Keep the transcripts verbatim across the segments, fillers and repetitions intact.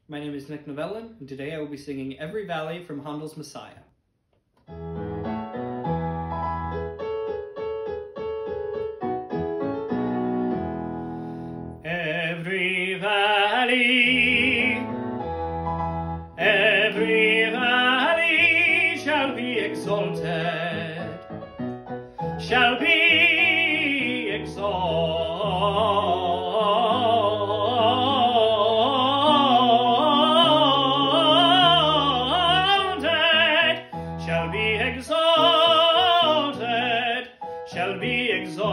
My name is Nick Novellin, and today I will be singing Every Valley from Handel's Messiah. Every valley, every valley shall be exalted, shall be exalted. Shall be exalted, shall be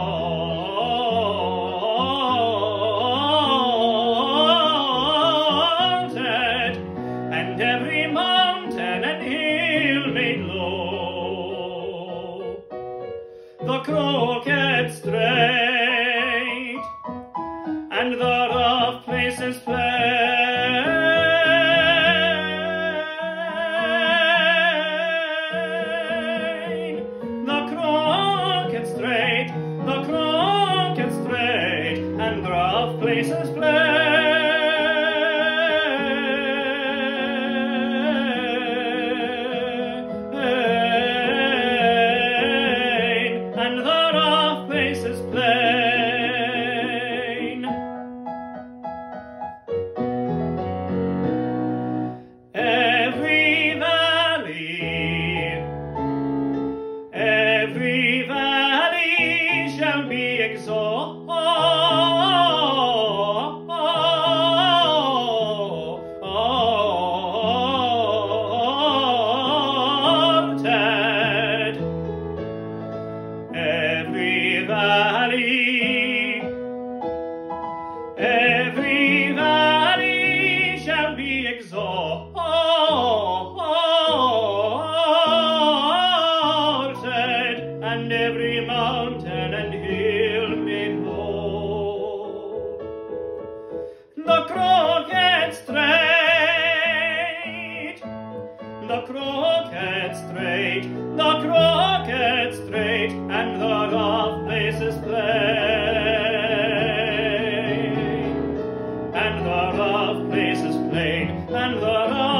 exalted, and every mountain and hill made low, the crooked straight, and the rough places plain. The crooked straight, and the rough places plain, and the rough places plain. Every valley, every valley shall be exalted, every valley, every valley shall be exalted, and every mountain and hill made low. The crooked straight, the crooked straight, the crooked straight, and the rough places plain, and the rough places plain, and the rough